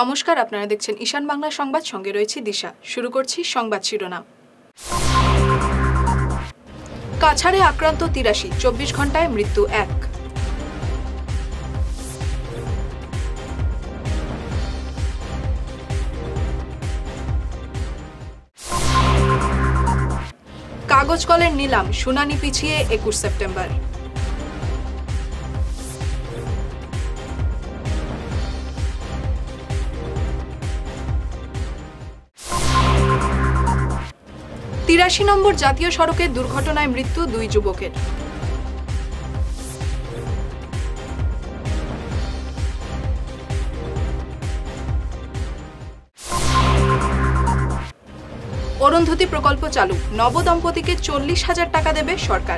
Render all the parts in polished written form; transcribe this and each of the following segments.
নমস্কার, আপনারা দেখছেন ঈশান বাংলা সংবাদ, সঙ্গে রয়েছে দিশা। শুরু করছি সংবাদ শিরোনাম। কাছাড়ে আক্রান্ত ৮৩, ২৪ ঘন্টায় মৃত্যু ১। কাগজ কলের নিলাম, শুনানি পিছিয়ে ২১ সেপ্টেম্বর। ৮৩ নম্বর জাতীয় সড়কে দুর্ঘটনায় মৃত্যু ২ যুবকের। অরুন্ধতী প্রকল্প চালু, নবদম্পতিকে ৪০,০০০ টাকা দেবে সরকার।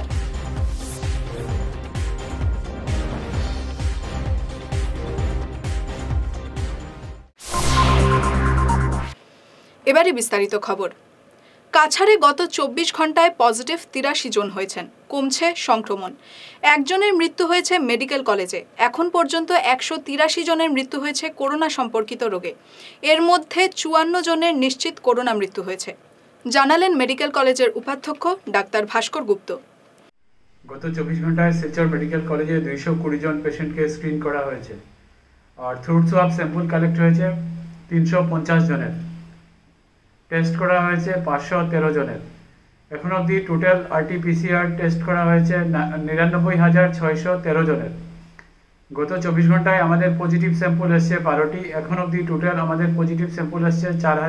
এবারে বিস্তারিত খবর। কাছাড়ে গত ২৪ ঘন্টায় পজিটিভ ৮৩ জন হয়েছেন, কমছে সংক্রমণ। একজনের মৃত্যু হয়েছে মেডিকেল কলেজে। এখন পর্যন্ত ১৮৩ জনের মৃত্যু হয়েছে করোনা সম্পর্কিত রোগে। এর মধ্যে ৫৪ জনের নিশ্চিত করোনা মৃত্যু হয়েছে, জানালেন মেডিকেল কলেজের উপাধ্যক্ষ ডাক্তার ভাস্কর গুপ্ত। গত ২৪ ঘন্টায় শিলচর মেডিকেল কলেজে ২২০ জন পেশেন্টকে স্ক্রিন করা হয়েছে, আর থ্রোট সোয়াব স্যাম্পল কালেক্ট হয়েছে ৩৫০ জনের। টেস্ট করা হয়েছে ৫১৩ জনের। এখন অবধি টোটাল RT-PCR টেস্ট করা হয়েছে ৯৯,৬১৩ জনের। গত ২৪ ঘন্টায় আমাদের পজিটিভ স্যাম্পল এসছে ১২টি। এখন অবধি টোটাল আমাদের পজিটিভ স্যাম্পল এসছে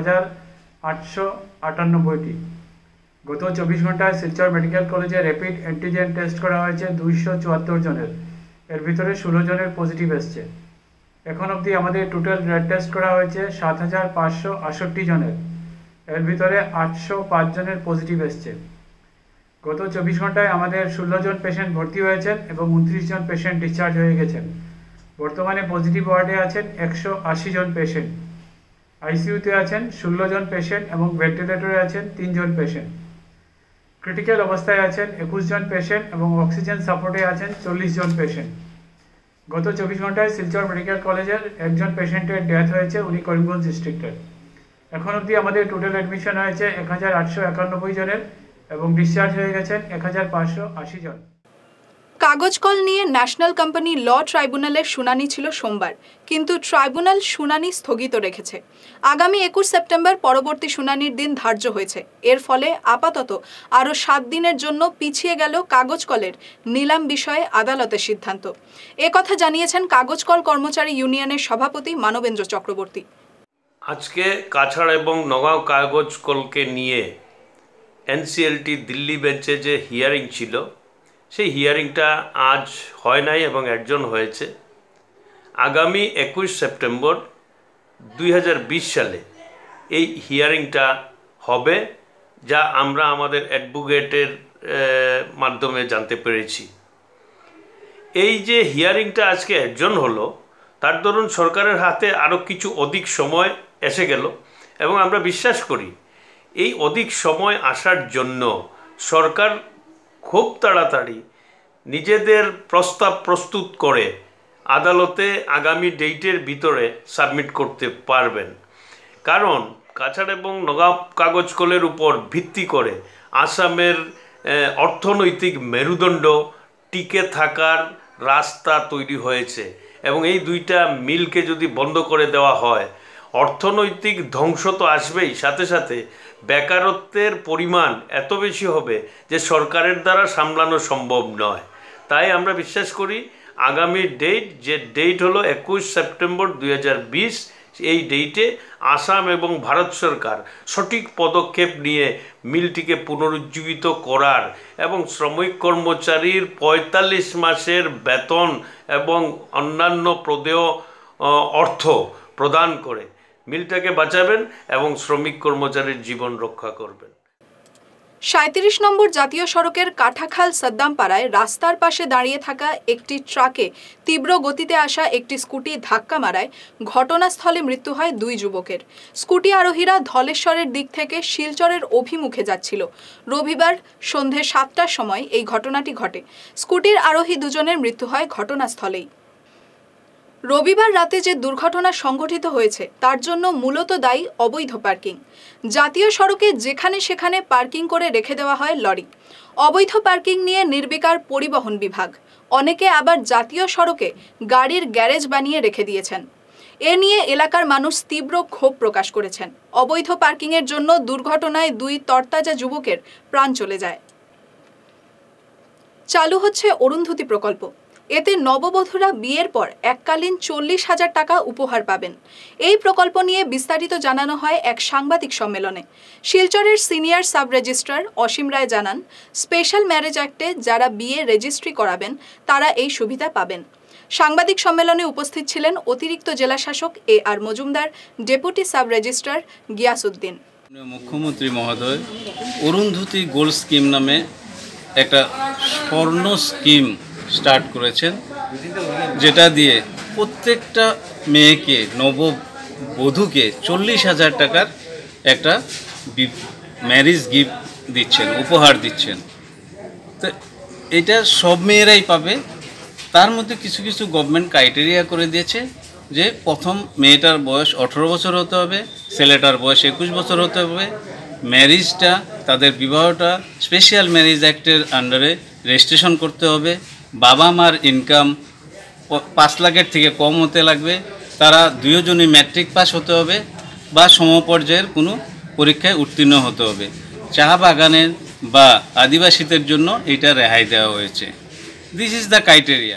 ৪,৮৯৮টি। গত ২৪ ঘন্টায় শিলচর মেডিকেল কলেজে র্যাপিড অ্যান্টিজেন টেস্ট করা হয়েছে ২৭৪ জনের। এর ভিতরে ১৬ জনের পজিটিভ এসছে। এখন অবধি আমাদের টোটাল ব্লাড টেস্ট করা হয়েছে ৭,৫৬৮ জনের। এর ভিতরে ৮০৫ জনের পজিটিভ এসছে। গত ২৪ ঘন্টায় আমাদের ১৬ জন পেশেন্ট ভর্তি হয়েছেন এবং ২৯ জন পেশেন্ট ডিসচার্জ হয়ে গেছেন। বর্তমানে পজিটিভ ওয়ার্ডে আছেন ১৮০ জন পেশেন্ট। আইসিইউতে আছেন ১৬ জন পেশেন্ট এবং ভেন্টিলেটরে আছেন ৩ জন পেশেন্ট। ক্রিটিক্যাল অবস্থায় আছেন ২১ জন পেশেন্ট এবং অক্সিজেন সাপোর্টে আছেন ৪০ জন পেশেন্ট। গত ২৪ ঘন্টায় শিলচর মেডিকেল কলেজের একজন পেশেন্টের ডেথ হয়েছে, উনি করিমগঞ্জ ডিস্ট্রিক্টের। এখন অবধি আমাদের টোটাল অ্যাডমিশন হয়েছে ১,৮৯১ জনের এবং ডিসচার্জ হয়ে গেছেন ১,৫৮০ জন। কাগজ কল নিয়ে ন্যাশনাল কোম্পানি ল ট্রাইব্যুনালের শুনানি ছিল সোমবার, কিন্তু ট্রাইব্যুনাল শুনানি স্থগিত রেখেছে। আগামী ২১ সেপ্টেম্বর পরবর্তী শুনানির দিন ধার্য হয়েছে। এর ফলে আপাতত আরও ৭ দিনের জন্য পিছিয়ে গেল কাগজ কলের নিলাম বিষয়ে আদালতের সিদ্ধান্ত। একথা জানিয়েছেন কাগজ কল কর্মচারী ইউনিয়নের সভাপতি মানবেন্দ্র চক্রবর্তী। আজকে কাছাড় এবং নগাঁও কাগজ কলকে নিয়ে NCLT দিল্লি বেঞ্চে যে হিয়ারিং ছিল, সেই হিয়ারিংটা আজ হয় নাই এবং একজন হয়েছে। আগামী ২১ সেপ্টেম্বর ২০২০ সালে এই হিয়ারিংটা হবে, যা আমরা আমাদের অ্যাডভোকেটের মাধ্যমে জানতে পেরেছি। এই যে হিয়ারিংটা আজকে একজন হলো, তার দরুন সরকারের হাতে আরও কিছু অধিক সময় এসে গেল এবং আমরা বিশ্বাস করি এই অধিক সময় আসার জন্য সরকার খুব তাড়াতাড়ি নিজেদের প্রস্তাব প্রস্তুত করে আদালতে আগামী ডেটের ভিতরে সাবমিট করতে পারবেন। কারণ কাছাড় এবং নগাঁও কাগজ কলের উপর ভিত্তি করে আসামের অর্থনৈতিক মেরুদণ্ড টিকে থাকার রাস্তা তৈরি হয়েছে এবং এই দুইটা মিলকে যদি বন্ধ করে দেওয়া হয়, অর্থনৈতিক ধ্বংস তো আসবেই, সাথে সাথে বেকারত্বের পরিমাণ এত বেশি হবে যে সরকারের দ্বারা সামলানো সম্ভব নয়। তাই আমরা বিশ্বাস করি আগামী ডেট হলো ২১ সেপ্টেম্বর ২০২০। এই ডেটে আসাম এবং ভারত সরকার সঠিক পদক্ষেপ নিয়ে মিলটিকে পুনরুজ্জীবিত করার এবং শ্রমিক কর্মচারীর ৪৫ মাসের বেতন এবং অন্যান্য প্রদেয় অর্থ প্রদান করে মিলটাকে বাঁচাবেন এবং শ্রমিক কর্মচারীর জীবন রক্ষা করবেন। ৩৭ নম্বর জাতীয় সড়কের কাঠাখাল সাদ্দামপাড়ায় রাস্তার পাশে দাঁড়িয়ে থাকা একটি ট্রাকে তীব্র গতিতে আসা একটি স্কুটি ধাক্কা মারায় ঘটনাস্থলে মৃত্যু হয় ২ যুবকের। স্কুটি আরোহীরা ধলেশ্বরের দিক থেকে শিলচরের অভিমুখে যাচ্ছিল। রবিবার সন্ধে ৭টার সময় এই ঘটনাটি ঘটে। স্কুটির আরোহী দুজনের মৃত্যু হয় ঘটনাস্থলেই। রবিবার রাতে যে দুর্ঘটনা সংঘটিত হয়েছে তার জন্য মূলত দায়ী অবৈধ পার্কিং। জাতীয় সড়কে যেখানে সেখানে পার্কিং করে রেখে দেওয়া হয় লরি। অবৈধ পার্কিং নিয়ে নির্বিকার পরিবহন বিভাগ। অনেকে আবার জাতীয় সড়কে গাড়ির গ্যারেজ বানিয়ে রেখে দিয়েছেন। এ নিয়ে এলাকার মানুষ তীব্র ক্ষোভ প্রকাশ করেছেন। অবৈধ পার্কিংয়ের জন্য দুর্ঘটনায় 2 তরতাজা যুবকের প্রাণ চলে যায়। চালু হচ্ছে অরুন্ধতী প্রকল্প। এতে নববধূরা বিয়ের পর এককালীন 40,000 টাকা উপহার পাবেন। এই প্রকল্প নিয়ে বিস্তারিত জানানো হয় এক সাংবাদিক সম্মেলনে। শিলচরের senior sub registrar Asim Roy জানান, স্পেশাল ম্যারেজ অ্যাক্টে যারা বিয়ে রেজিস্ট্রি করাবেন তারা এই সুবিধা পাবেন। সাংবাদিক সম্মেলনে উপস্থিত ছিলেন অতিরিক্ত জেলা শাসক AR Majumdar, deputy sub registrar Giasuddin. মুখ্যমন্ত্রী মহোদয় অরুন্ধতী গোল্ড স্কিম নামে একটা স্বর্ণ স্কিম স্টার্ট করেছেন, যেটা দিয়ে প্রত্যেকটা মেয়েকে, নববধূকে 40,000 টাকার একটা ম্যারেজ গিফট দিচ্ছেন, উপহার দিচ্ছেন। তো এটা সব মেয়েরাই পাবে। তার মধ্যে কিছু কিছু গভর্নমেন্ট ক্রাইটেরিয়া করে দিয়েছে যে প্রথম মেয়েটার বয়স 18 বছর হতে হবে, ছেলেটার বয়স 21 বছর হতে হবে, ম্যারেজটা, তাদের বিবাহটা স্পেশাল ম্যারেজ অ্যাক্টের আন্ডারে রেজিস্ট্রেশন করতে হবে, বাবা মার ইনকাম 5 লাখের থেকে কম হতে লাগবে, তারা দুজনই ম্যাট্রিক পাস হতে হবে বা সমপর্যায়ের কোনো পরীক্ষায় উত্তীর্ণ হতে হবে। চা বাগানের বা আদিবাসীদের জন্য এটা রেহাই দেওয়া হয়েছে। This is the criteria.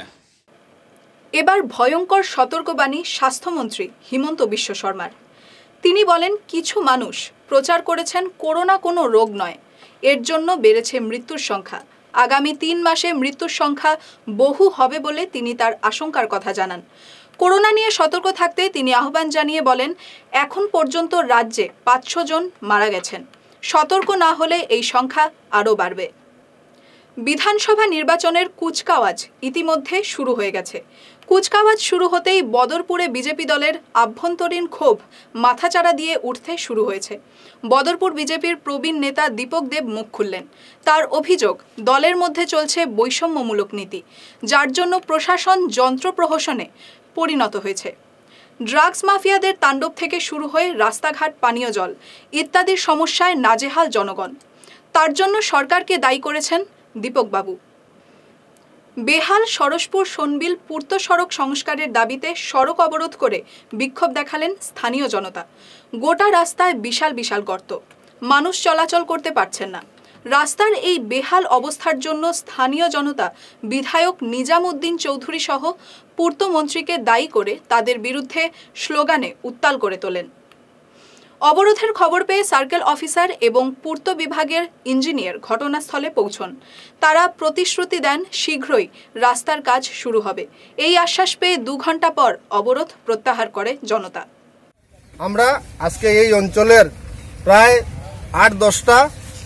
এবার ভয়ঙ্কর সতর্কবাণী স্বাস্থ্যমন্ত্রী হিমন্ত বিশ্ব শর্মার। তিনি বলেন, কিছু মানুষ প্রচার করেছেন করোনা কোনো রোগ নয়, এর জন্য বেড়েছে মৃত্যুর সংখ্যা। আগামী 3 মাসে মৃত্যুর সংখ্যা বহু হবে বলে তিনি তার আশঙ্কার কথা জানান। করোনা নিয়ে সতর্ক থাকতে তিনি আহ্বান জানিয়ে বলেন, এখন পর্যন্ত রাজ্যে 500 জন মারা গেছেন। সতর্ক না হলে এই সংখ্যা আরও বাড়বে। বিধানসভা নির্বাচনের কুচকাওয়াজ ইতিমধ্যে শুরু হয়ে গেছে। কুচকাওয়াজ শুরু হতেই বদরপুরে বিজেপি দলের আভ্যন্তরীণ ক্ষোভ মাথাচাড়া দিয়ে উঠতে শুরু হয়েছে। বদরপুর বিজেপির প্রবীণ নেতা দীপক দেব মুখ খুললেন। তার অভিযোগ, দলের মধ্যে চলছে বৈষম্যমূলক নীতি, যার জন্য প্রশাসন যন্ত্রপ্রহসনে পরিণত হয়েছে। ড্রাগস মাফিয়াদের তাণ্ডব থেকে শুরু হয়ে রাস্তাঘাট, পানীয় জল ইত্যাদির সমস্যায় নাজেহাল জনগণ। তার জন্য সরকারকে দায়ী করেছেন দীপকবাবু। বেহাল সরসপুর সোনবিল পূর্ত সড়ক সংস্কারের দাবিতে সড়ক অবরোধ করে বিক্ষোভ দেখালেন স্থানীয় জনতা। গোটা রাস্তায় বিশাল বিশাল গর্ত, মানুষ চলাচল করতে পারছেন না। রাস্তার এই বেহাল অবস্থার জন্য স্থানীয় জনতা বিধায়ক নিজাম উদ্দিন চৌধুরী সহ পূর্তমন্ত্রীকে দায়ী করে তাদের বিরুদ্ধে স্লোগানে উত্তাল করে তোলেন। অবরোধের খবর পেয়ে সার্কেল অফিসার এবং পূর্ত বিভাগের ইঞ্জিনিয়ার ঘটনাস্থলে পৌঁছন। তারা প্রতিশ্রুতি দেন শীঘ্রই রাস্তার কাজ শুরু হবে। এই আশ্বাস পেয়ে 2 ঘন্টা পর অবরোধ প্রত্যাহার করে জনতা। আমরা আজকে এই অঞ্চলের প্রায় 8-10টা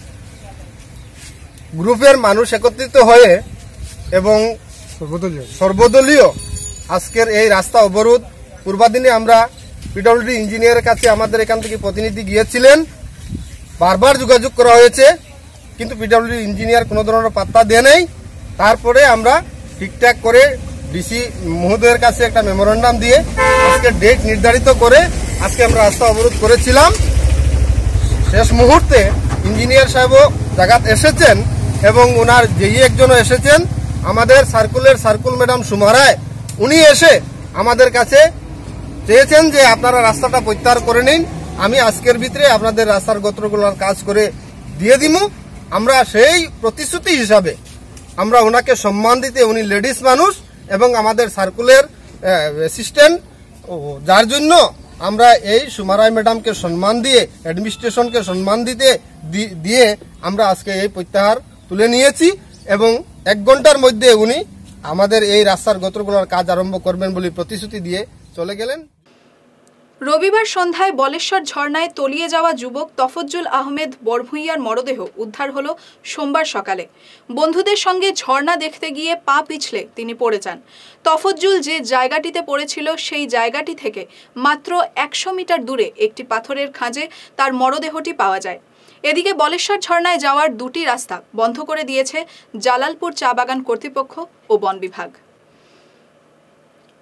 গ্রুপের মানুষ একত্রিত হয়ে এবং সর্বদলীয় আজকের এই রাস্তা অবরোধ। পূর্বাদিনে আমরা পিডব্লিউডি ইঞ্জিনিয়ারের কাছে আমাদের এখান থেকে প্রতিনিধি গিয়েছিলেন, বারবার যোগাযোগ করা হয়েছে, কিন্তু পিডব্লিউডি ইঞ্জিনিয়ার কোনো ধরনের পাত্তা দেয় নাই। তারপরে আমরা ঠিকঠাক করে ডিসি মহোদয়ের কাছে একটা মেমোরেন্ডাম দিয়ে আজকে ডেট নির্ধারিত করে আজকে আমরা রাস্তা অবরোধ করেছিলাম। শেষ মুহূর্তে ইঞ্জিনিয়ার সাহেবও জায়গাতে এসেছেন এবং ওনার যেই একজনও এসেছেন, আমাদের সার্কুল ম্যাডাম সুমারায়, উনি এসে আমাদের কাছে চেয়েছেন যে আপনারা রাস্তাটা প্রত্যাহার করে নিন, আমি আজকের ভিতরে আপনাদের রাস্তার গত্রগুলোর কাজ করে দিয়ে দিব। আমরা সেই প্রতিশ্রুতি হিসাবে আমরা ওনাকে সম্মান দিতে, উনি লেডিস মানুষ এবং আমাদের সার্কুলের অ্যাসিস্ট্যান্ট, যার জন্য আমরা এই সুমারায় ম্যাডামকে সম্মান দিয়ে, অ্যাডমিনিস্ট্রেশনকে সম্মান দিয়ে আমরা আজকে এই প্রত্যাহার তুলে নিয়েছি এবং 1 ঘন্টার মধ্যে উনি আমাদের এই রাস্তার গত্রগুলোর কাজ আরম্ভ করবেন বলে প্রতিশ্রুতি দিয়ে চলে গেলেন। রবিবার সন্ধ্যায় বলেশ্বর ঝর্ণায় তলিয়ে যাওয়া যুবক তফজ্জুল আহমেদ বড়ভূঁইয়ার মরদেহ উদ্ধার হলো সোমবার সকালে। বন্ধুদের সঙ্গে ঝর্ণা দেখতে গিয়ে পা পিছলে তিনি পড়ে যান। তফজ্জুল যে জায়গাটিতে পড়েছিল সেই জায়গাটি থেকে মাত্র 100 মিটার দূরে একটি পাথরের খাঁজে তার মরদেহটি পাওয়া যায়। এদিকে বলেশ্বর ঝর্ণায় যাওয়ার 2টি রাস্তা বন্ধ করে দিয়েছে জালালপুর চা বাগান কর্তৃপক্ষ ও বন বিভাগ।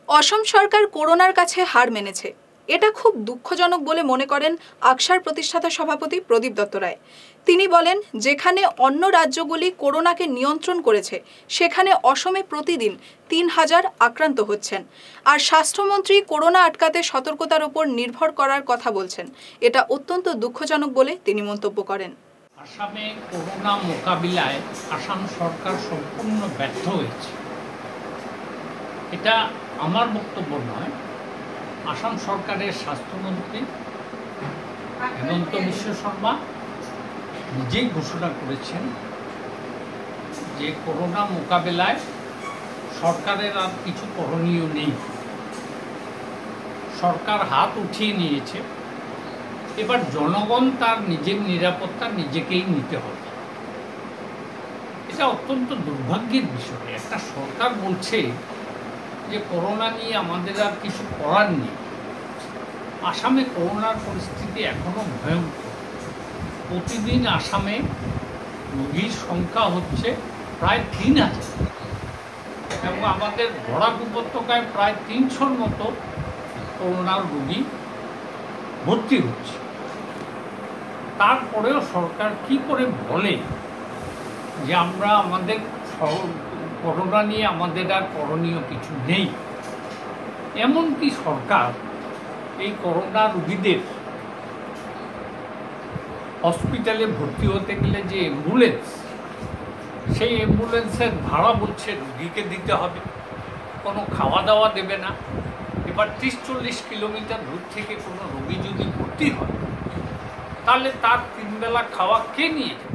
অসম সরকার করোনার কাছে হার মেনেছে, এটা খুব দুঃখজনক বলে মনে করেন আকসার প্রতিষ্ঠাতা সভাপতি প্রদীপ দত্ত রায়। তিনি বলেন, যেখানে অন্য রাজ্যগুলি করোনাকে নিয়ন্ত্রণ করেছে সেখানে অসমে প্রতিদিন 3000 আক্রান্ত হচ্ছেন, আর স্বাস্থ্যমন্ত্রী করোনা আটকাতে সতর্কতার উপর নির্ভর করার কথা বলছেন। এটা অত্যন্ত দুঃখজনক বলে তিনি মন্তব্য করেন। আসামে করোনা মোকাবিলায় আসাম সরকার সম্পূর্ণ ব্যর্থ হয়েছে, এটা আমার বক্তব্য নয়। আসাম সরকারের স্বাস্থ্যমন্ত্রী হেমন্ত বিশ্ব শর্মা নিজেই ঘোষণা করেছেন যে করোনা মোকাবিলায় সরকারের আর কিছু করণীয় নেই, সরকার হাত উঠিয়ে নিয়েছে। এবার জনগণ তার নিজের নিরাপত্তা নিজেকেই নিতে হবে। এটা অত্যন্ত দুর্ভাগ্যের বিষয়। একটা সরকার বলছে যে করোনা নিয়ে আমাদের আর কিছু করার নেই। আসামে করোনার পরিস্থিতি এখনো ভয়ঙ্কর। প্রতিদিন আসামে রোগীর সংখ্যা হচ্ছে প্রায় 3000 এবং আমাদের বরাক উপত্যকায় প্রায় 300-র মতো করোনার রোগী ভর্তি হচ্ছে। তারপরেও সরকার কি করে বলে যে আমরা আমাদের করোনা নিয়ে আমাদের আর করণীয় কিছু নেই? এমনকি সরকার এই করোনা রোগীদের হসপিটালে ভর্তি হতে গেলে যে অ্যাম্বুলেন্স, সেই অ্যাম্বুলেন্সের ভাড়া বলছে রোগীকে দিতে হবে, কোনো খাওয়া দাওয়া দেবে না। এবার 30-40 কিলোমিটার দূর থেকে কোনো রোগী যদি ভর্তি হয় তাহলে তার 3 বেলা খাওয়া কে নিয়ে যাবে?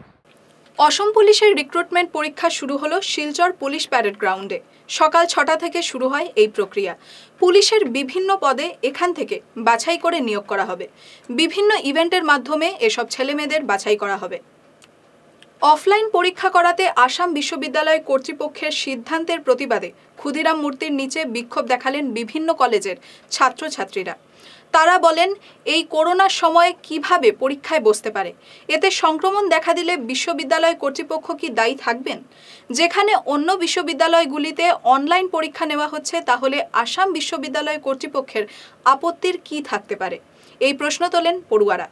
অসম পুলিশের রিক্রুটমেন্ট পরীক্ষা শুরু হলো শিলচর পুলিশ প্যারেড গ্রাউন্ডে। সকাল 6টা থেকে শুরু হয় এই প্রক্রিয়া। পুলিশের বিভিন্ন পদে এখান থেকে বাছাই করে নিয়োগ করা হবে। বিভিন্ন ইভেন্টের মাধ্যমে এসব ছেলেমেয়েদের বাছাই করা হবে। অফলাইন পরীক্ষা করাতে আসাম বিশ্ববিদ্যালয় কর্তৃপক্ষের সিদ্ধান্তের প্রতিবাদে ক্ষুদিরাম মূর্তির নিচে বিক্ষোভ দেখালেন বিভিন্ন কলেজের ছাত্রছাত্রীরা। তারা বলেন, এই করোনার সময়ে কিভাবে পরীক্ষায় বসতে পারে? এতে সংক্রমণ দেখা দিলে বিশ্ববিদ্যালয় কর্তৃপক্ষ কি দায়ী থাকবেন? যেখানে অন্য বিশ্ববিদ্যালয়গুলিতে অনলাইন পরীক্ষা নেওয়া হচ্ছে, তাহলে আসাম বিশ্ববিদ্যালয় কর্তৃপক্ষের আপত্তির কি থাকতে পারে? এই প্রশ্ন তোলেন পড়ুয়ারা।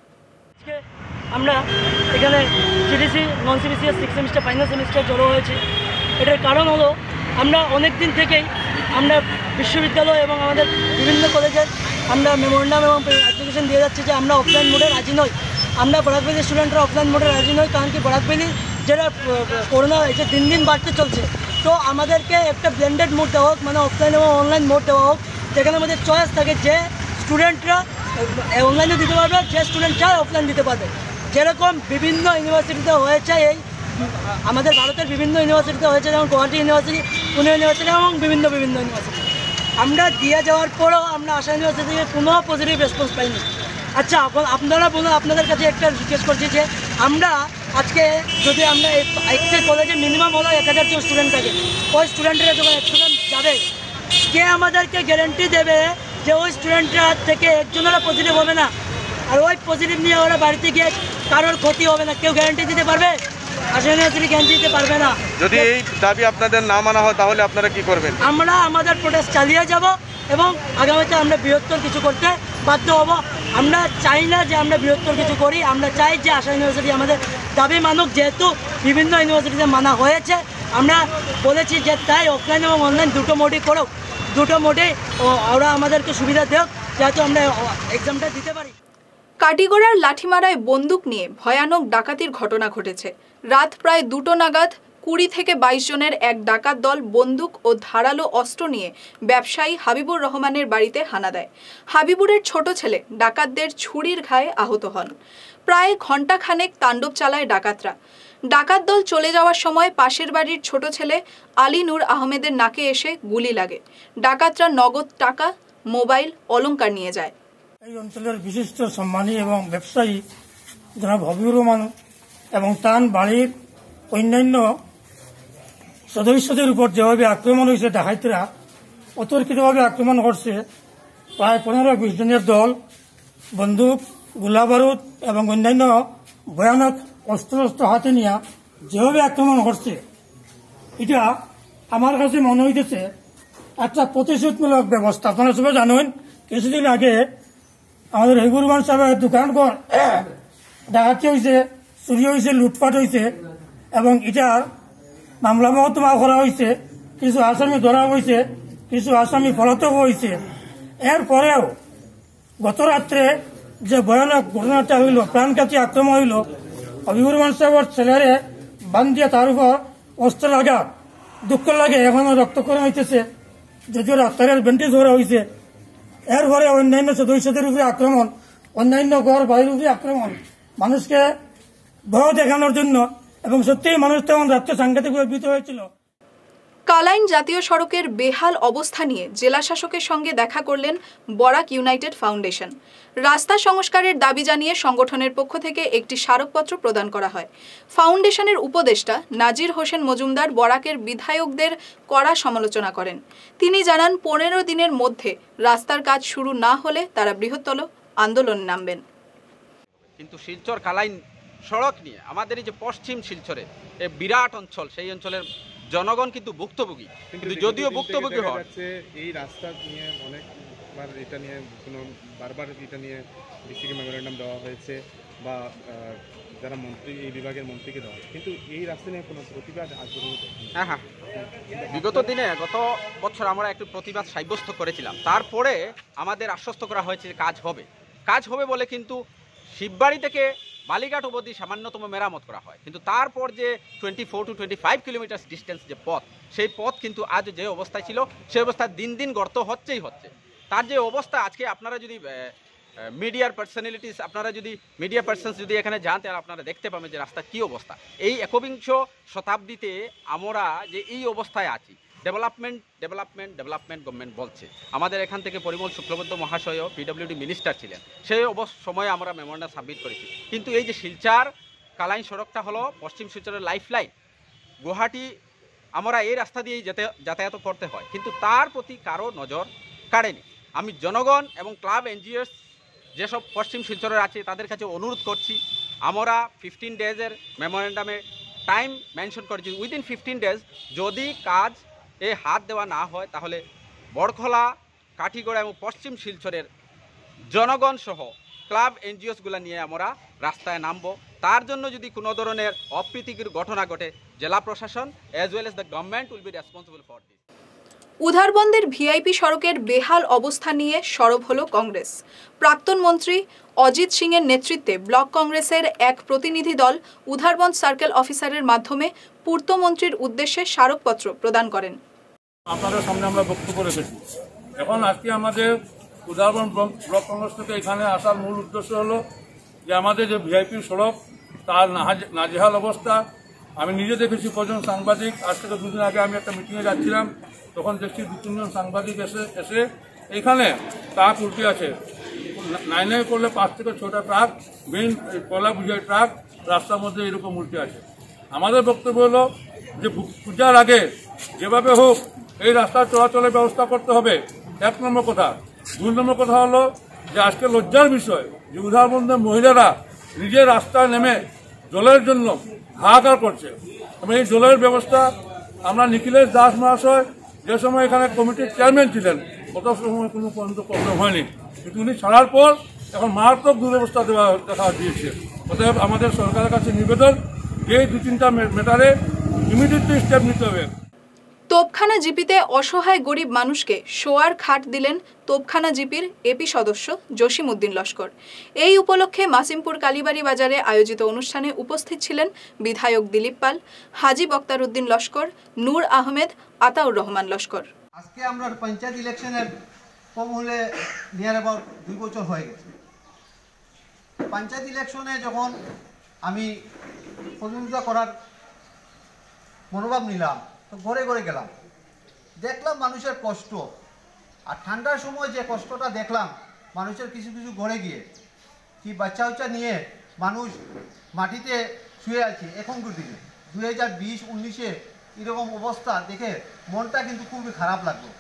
আমরা এখানে CBC non CBCS 6 semester final semester জড়ো হয়েছে। এটার কারণ হলো আমরা অনেক দিন থেকেই আমরা বিশ্ববিদ্যালয় এবং আমাদের বিভিন্ন কলেজের আমরা মেমোরেন্ডাম এবং অ্যাপ্লিকেশন দিয়ে যাচ্ছি যে আমরা অফলাইন মোডে রাজি নই। আমরা বরাক ভ্যালির স্টুডেন্টরা অফলাইন মোডে রাজি নই, কারণ কি বরাক ভ্যালি যেটা করোনা এটা দিন দিন বাড়তে চলছে। তো আমাদেরকে একটা ব্লেন্ডেড মোড দেওয়া হোক, মানে অফলাইন এবং অনলাইন মোড দেওয়া হোক, যেখানে আমাদের চয়েস থাকে যে স্টুডেন্টরা অনলাইনে দিতে পারবে, যে স্টুডেন্ট চায় অফলাইন দিতে পারবে। যেরকম বিভিন্ন ইউনিভার্সিটিতে হয়েছে, এই আমাদের ভারতের বিভিন্ন ইউনিভার্সিটিতে হয়েছে, যেমন গুয়াহাটি ইউনিভার্সিটি, পুনে ইউনিভার্সিটি এবং বিভিন্ন ইউনিভার্সিটি। আমরা দিয়ে যাওয়ার পরেও আমরা আশা ইউনিভার্সিটি থেকে কোনো পজিটিভ রেসপন্স পাইনি। আচ্ছা, এখন আপনারা বলুন, আপনাদের কাছে একটা রিকোয়েস্ট করছি যে আমরা আজকে যদি আমরা একটা কলেজে মিনিমাম হলো 1000 জন স্টুডেন্ট থাকে, ওই স্টুডেন্টরা যখন 1 স্টুডেন্ট যাবে, কে আমাদেরকে গ্যারেন্টি দেবে যে ওই স্টুডেন্টরা থেকে একজনেরও পজিটিভ হবে না, আর ওই পজিটিভ নিয়ে ওরা বাড়িতে গিয়ে কারোর ক্ষতি হবে না? কেউ গ্যারান্টি দিতে পারবে? আশা ইউনিভার্সিটি গ্যারান্টি দিতে পারবে না। যদি এই দাবি আপনাদের না মানা হয় তাহলে আপনারা কি করবেন? আমরা আমাদের প্রোটেস্ট চালিয়ে যাব এবং আগামীতে আমরা বৃহত্তর কিছু করতে বাধ্য হব। আমরা চাই না যে আমরা বৃহত্তর কিছু করি, আমরা চাই যে আশা ইউনিভার্সিটি আমাদের দাবি মানুক, যেহেতু বিভিন্ন ইউনিভার্সিটিতে মানা হয়েছে। আমরা বলেছি যে তাই অফলাইন এবং অনলাইন দুটো মোডই করুক, দুটো মোডেই ওরা আমাদেরকে সুবিধা দেওক, যেহেতু আমরা এক্সামটা দিতে পারি। কাটিগড়ার লাঠিমারায় বন্দুক নিয়ে ভয়ানক ডাকাতির ঘটনা ঘটেছে। রাত প্রায় 2টো নাগাদ 20 থেকে 22 জনের এক ডাকাত দল বন্দুক ও ধারালো অস্ত্র নিয়ে ব্যবসায়ী হাবিবুর রহমানের বাড়িতে হানা দেয়। হাবিবুরের ছোট ছেলে ডাকাতদের ছুরির ঘায়ে আহত হন। প্রায় ঘণ্টাখানেক তাণ্ডব চালায় ডাকাতরা। ডাকাত দল চলে যাওয়ার সময় পাশের বাড়ির ছোট ছেলে আলী নূর আহমেদের নাকে এসে গুলি লাগে। ডাকাতরা নগদ টাকা, মোবাইল, অলংকার নিয়ে যায়। এই অঞ্চলের বিশিষ্ট সম্মানী এবং ব্যবসায়ী জনাব হাবিবুর রহমান এবং তার বাড়ির অন্যান্য সদস্যদের উপর যেভাবে আক্রমণ হয়েছে, ডাকাতরা অতর্কিতভাবে আক্রমণ করছে। প্রায় 15-20 জনের দল বন্দুক, গোলা বারুদ এবং অন্যান্য ভয়ানক অস্ত্র হাতে নিয়ে যেভাবে আক্রমণ করছে, এটা আমার কাছে মনে হইতেছে একটা প্রতিশোধমূলক ব্যবস্থা। আপনারা সবাই জানেন কিছুদিন আগে আমাদের হেগুরবান সাহেবের দোকান ডাকাতি হয়েছে, চুরি হয়েছে, লুটপাট হয়েছে এবং এটার মামলা মহত্তমা করা হয়েছে। কিছু আসামি ধরা হয়েছে, কিছু আসামি পলাতক হয়েছে। এরপরেও গত রাত্রে যে ভয়ানক ঘটনাটা হইল, প্রাণঘাতী আক্রমণ হইল, হবিবুর রহমান সাহেবের ছেলেরে বান দিয়ে তার উপর অস্ত্র লাগা, দুঃখ লাগে এখনো রক্তক্ষরণ হইতেছে, যদিও ডাক্তারের ব্যান্ডেজ ধরা হয়েছে। এরপরে অন্যান্য সদস্যদের উপরে আক্রমণ, অন্যান্য ঘর বাড়ির উপরে আক্রমণ, মানুষকে ভয় দেখানোর জন্য, এবং সত্যিই মানুষ তেমন রাত্রে সাংঘাতিকভাবে ভীত হয়েছিল। কালাইন জাতীয় সড়কের বেহাল অবস্থা নিয়ে জেলা শাসকের সঙ্গে দেখা করলেন বরাক ইউনাইটেড ফাউন্ডেশন। রাস্তা সংস্কারের দাবি জানিয়ে সংগঠনের পক্ষ থেকে একটি স্মারকপত্র প্রদান করা হয়। ফাউন্ডেশনের উপদেষ্টা নাজির হোসেন মজুমদার বরাকের বিধায়কদের কড়া সমালোচনা করেন। তিনি জানান 15 দিনের মধ্যে রাস্তার কাজ শুরু না হলে তারা বৃহত্তর আন্দোলনে নামবেন। কিন্তু শিলচর কালাইন সড়ক নিয়ে আমাদের এই যে পশ্চিম শিলচরে এই বিরাট অঞ্চল, সেই অঞ্চলের জনগণ কিন্তু ভুক্তভোগী। কিন্তু যদিও ভুক্তভোগী হয়, এই রাস্তা নিয়ে অনেকবার এটা নিয়ে বারবার এটা নিয়ে ডিসিকে মেমোরেন্ডাম দেওয়া হয়েছে বা যারা মন্ত্রী, এই বিভাগের মন্ত্রীকে দেওয়া হয়েছে, কিন্তু এই রাস্তা নিয়ে কোনো প্রতিবাদ আজ পর্যন্ত। হ্যাঁ, বিগত দিনে গত বছর আমরা একটু প্রতিবাদ সাব্যস্ত করেছিলাম। তারপরে আমাদের আশ্বস্ত করা হয়েছে কাজ হবে বলে, কিন্তু শিববাড়ি থেকে বালিঘাট অবধি সামান্যতম মেরামত করা হয়। কিন্তু তারপর যে 24 to 25 কিলোমিটার ডিস্টেন্স যে পথ, সেই পথ কিন্তু আজ যে অবস্থায় ছিল সেই অবস্থা দিন দিন গর্ত হচ্ছে। তার যে অবস্থা আজকে আপনারা যদি মিডিয়া পার্সনস যদি এখানে যান, তাহলে আপনারা দেখতে পাবেন যে রাস্তার কী অবস্থা। এই 21 শতাব্দীতে আমরা যে এই অবস্থায় আছি, ডেভেলপমেন্ট গভর্নমেন্ট বলছে। আমাদের এখান থেকে পরিমল শুক্লবৈদ্য মহাশয় পিডব্লিউডি মিনিস্টার ছিলেন, সেই সময়ে আমরা মেমোরেন্ডাম সাবমিট করেছি। কিন্তু এই যে শিলচর কালাইন সড়কটা হলো পশ্চিম শিলচরের লাইফলাইন। গুয়াহাটি আমরা এই রাস্তা দিয়েই যাতায়াত করতে হয়, কিন্তু তার প্রতি কারো নজর কাড়েনি। আমি জনগণ এবং ক্লাব এনজিওস যেসব পশ্চিম শিলচরের আছে তাদের কাছে অনুরোধ করছি, আমরা 15 ডেজের মেমোরেন্ডামে টাইম মেনশন করেছি। উইদিন 15 ডেজ যদি কাজ হাত দেওয়া না হয়, তাহলে বড়খলা, কাঠিগড়া এবং পশ্চিম শিলচরের জনগণ সহ ক্লাব এনজিওসগুলো নিয়ে আমরা রাস্তায় নামব। তার জন্য যদি কোনো ধরনের অপ্রীতিকর ঘটনা ঘটে, জেলা প্রশাসন as well as the government will be responsible for this. উধারবন্দের ভিআইপি সড়কের বেহাল অবস্থা নিয়ে সরব হল কংগ্রেস। প্রাক্তন মন্ত্রী অজিত সিং এর নেতৃত্বে ব্লক কংগ্রেসের এক প্রতিনিধি দল উধারবন্দ সার্কেল অফিসারের মাধ্যমে পূর্তমন্ত্রীর উদ্দেশ্যে স্মারকপত্র প্রদান করেন। আপনাদের সামনে আমরা বক্তব্য রেখেছি। এখন আজকে আমাদের উধারবন্দ ব্লক কংগ্রেস থেকে এখানে আসার মূল উদ্দেশ্য হলো যে আমাদের যে ভিআইপি সড়ক তার নাজেহাল অবস্থা। আমি নিজে দেখেছি কজন সাংবাদিক, আজ থেকে 2 দিন আগে আমি একটা মিটিংয়ে যাচ্ছিলাম, তখন দেখছি 2-3 জন সাংবাদিক এসে এখানে ট্রাক উল্টে আছে। 9 করলে 5 থেকে 6টা ট্রাক, মেইন কলা বুঝাই ট্রাক রাস্তার মধ্যে এরকম উল্টে আছে। আমাদের বক্তব্য হলো যে পূজার আগে যেভাবে হোক এই রাস্তা চলাচলের ব্যবস্থা করতে হবে, 1 নম্বর কথা। 2 নম্বর কথা হলো যে আজকে লজ্জার বিষয় যে উধারবন্দের মহিলারা নিজের রাস্তায় নেমে জলের জন্য হাহাকার করছে। এবং এই জলের ব্যবস্থা আমরা নিখিলেশ দাস মহাশয় যে সময় এখানে কমিটির চেয়ারম্যান ছিলেন, কত সময় কোনো পর্যন্ত প্রবলেম হয়নি, কিন্তু উনি ছাড়ার পর এখন মারাত্মক দুরবস্থা দেখা দিয়েছে। অতএব আমাদের সরকারের কাছে নিবেদন যে 2-3টা ম্যাটারে ইমিডিয়েটলি স্টেপ নিতে হবে। তোপখানা জিপিতে অসহায় গরিব মানুষকে শোয়ার খাট দিলেন তোপখানা জিপির এপি সদস্য জসিম উদ্দিন লস্কর। এই উপলক্ষে মাসিমপুর কালীবাড়ি বাজারে আয়োজিত অনুষ্ঠানে উপস্থিত ছিলেন বিধায়ক দিলীপ পাল, হাজি বক্তার উদ্দিন লস্কর, নূর আহমেদ, আতাউর রহমান লস্কর। আজকে আমরা পঞ্চায়েত ইলেকশনের কম হলে নিয়ার অ্যাবাউট 2 বছর হয়ে গেছে। পঞ্চায়েত ইলেকশনে যখন আমি প্রতিনিধিত্ব করার মনোভাব নিলাম, তো ঘরে ঘরে গেলাম, দেখলাম মানুষের কষ্ট। আর ঠান্ডার সময় যে কষ্টটা দেখলাম মানুষের কিছু ঘরে গিয়ে, কি বাচ্চা নিয়ে মানুষ মাটিতে শুয়ে আছে এখনকার দিনে 2020-19-এ এরকম অবস্থা দেখে মনটা কিন্তু খুবই খারাপ লাগলো।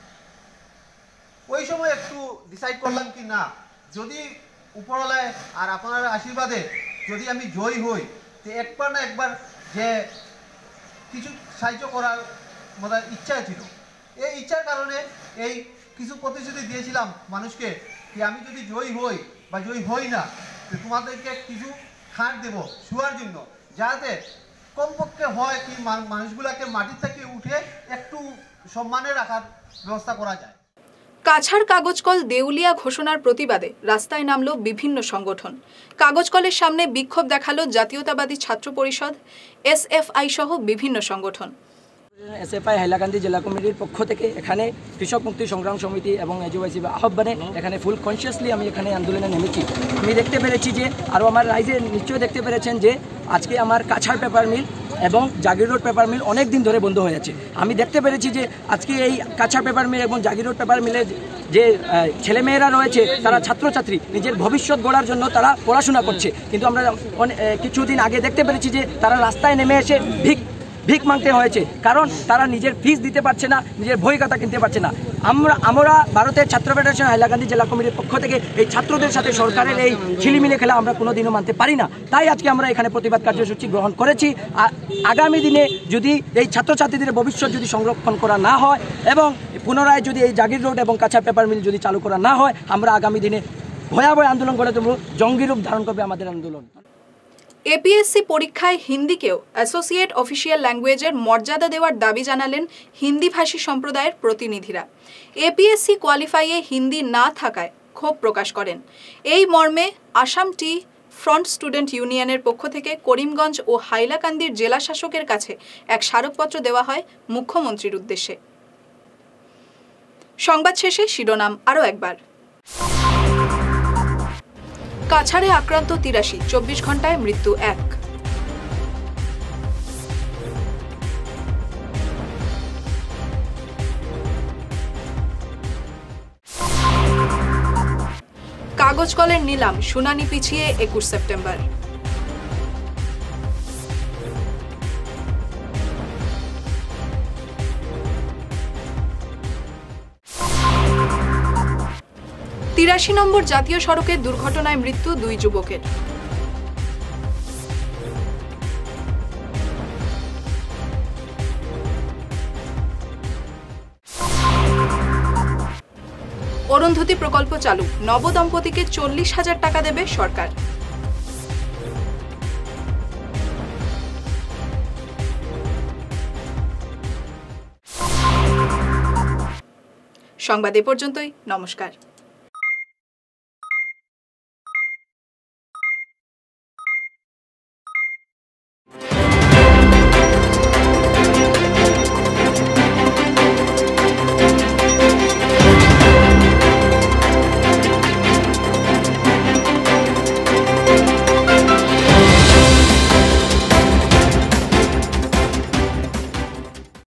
ওই সময় একটু ডিসাইড করলাম কি না, যদি উপরওয়ালায় আর আপনার আশীর্বাদে যদি আমি জয়ী হই, তো একবার না একবার যে কিছু সাহায্য করার মতো ইচ্ছা ছিল। এই ইচ্ছার কারণে এই কিছু প্রতিশ্রুতি দিয়েছিলাম মানুষকে কি আমি যদি জয়ী হই বা জয়ী হই না তোমাদেরকে কিছু খাট দেব শোয়ার জন্য, যাতে কমপক্ষে হয় কি মানুষগুলাকে মাটির থেকে উঠে একটু সম্মানে রাখার ব্যবস্থা করা যায়। কাছাড় কাগজকল দেউলিয়া ঘোষণার প্রতিবাদে রাস্তায় নামলো বিভিন্ন সংগঠন। কাগজকলের সামনে বিক্ষোভ দেখালো জাতীয়তাবাদী ছাত্র পরিষদ, SFI সহ বিভিন্ন সংগঠন। SFI হাইলাকান্দি জেলা কমিটির পক্ষ থেকে এখানে কৃষক মুক্তি সংগ্রাম সমিতি এবং AGYC আহ্বানে এখানে ফুল কনসিয়াসলি আমি এখানে আন্দোলনে নেমেছি। আমি দেখতে পেরেছি যে আরও আমার রাইজে নিশ্চয়ই দেখতে পেরেছেন যে আজকে আমার কাছাড় পেপার মিল এবং জাগির রোড পেপার মিল অনেক দিন ধরে বন্ধ হয়ে আছে। আমি দেখতে পেরেছি যে আজকে এই কাছাড় পেপার মিল এবং জাগির রোড পেপার মিলে যে ছেলেমেয়েরা রয়েছে তারা ছাত্রছাত্রী নিজের ভবিষ্যৎ গড়ার জন্য তারা পড়াশোনা করছে, কিন্তু আমরা কিছুদিন আগে দেখতে পেরেছি যে তারা রাস্তায় নেমে এসে ভিক মাংতে হয়েছে, কারণ তারা নিজের ফিস দিতে পারছে না, নিজের বই খাতা কিনতে পারছে না। আমরা ভারতের ছাত্র ফেডারেশন হাইলাকান্দি জেলা কমিটির পক্ষ থেকে এই ছাত্রদের সাথে সরকারের এই ঝিলিমিলি খেলা আমরা কোনোদিনও মানতে পারি না। তাই আজকে আমরা এখানে প্রতিবাদ কার্যসূচি গ্রহণ করেছি। আগামী দিনে যদি এই ছাত্রছাত্রীদের ভবিষ্যৎ যদি সংরক্ষণ করা না হয় এবং পুনরায় যদি এই জাগির রোড এবং কাছাড় পেপার মিল যদি চালু করা না হয়, আমরা আগামী দিনে ভয়াবহ আন্দোলন করে তুলব, জঙ্গি রূপ ধারণ করবে আমাদের আন্দোলন। APSC পরীক্ষায় হিন্দিকেও অ্যাসোসিয়েট অফিসিয়াল ল্যাঙ্গুয়েজের মর্যাদা দেওয়ার দাবি জানালেন হিন্দিভাষী সম্প্রদায়ের প্রতিনিধিরা। APSC কোয়ালিফাইয়ে হিন্দি না থাকায় ক্ষোভ প্রকাশ করেন। এই মর্মে আসাম টি ফ্রন্ট স্টুডেন্ট ইউনিয়নের পক্ষ থেকে করিমগঞ্জ ও হাইলাকান্দির জেলা শাসকের কাছে এক স্মারকপত্র দেওয়া হয় মুখ্যমন্ত্রীর উদ্দেশ্যে। সংবাদ শেষে শিরোনাম আরও একবার। কাছাড়ে আক্রান্ত 83, 24 ঘন্টায় মৃত্যু 1। কাগজ কলের নিলাম শুনানি পিছিয়ে 21 সেপ্টেম্বর। তিরাশি নম্বর জাতীয় সড়কের দুর্ঘটনায় মৃত্যু 2 যুবকের। অরুন্ধতী প্রকল্প চালু, নবদম্পতিকে 40,000 টাকা দেবে সরকার। সংবাদ এ পর্যন্তই, নমস্কার।